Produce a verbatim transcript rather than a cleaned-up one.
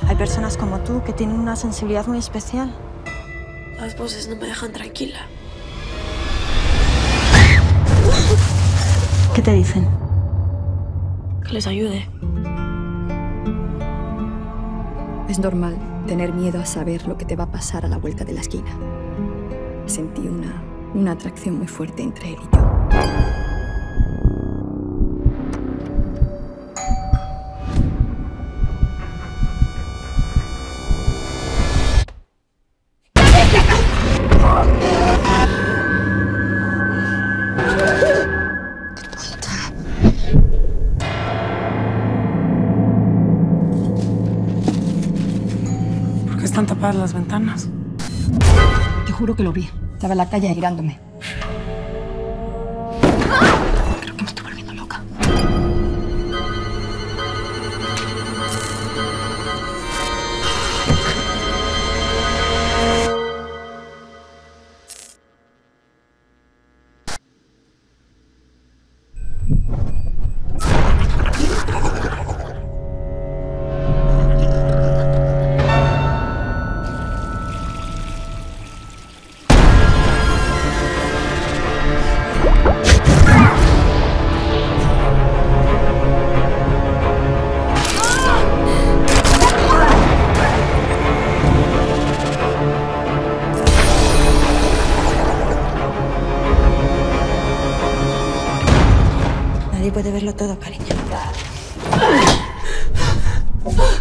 Hay personas como tú que tienen una sensibilidad muy especial. Las voces no me dejan tranquila. ¿Qué te dicen? Que les ayude. Es normal tener miedo a saber lo que te va a pasar a la vuelta de la esquina. Sentí una, una atracción muy fuerte entre él y yo. ¿Por qué están tapadas las ventanas? Te juro que lo vi. Estaba en la calle mirándome. Creo que me estoy volviendo loca. Nadie puede verlo todo, cariño.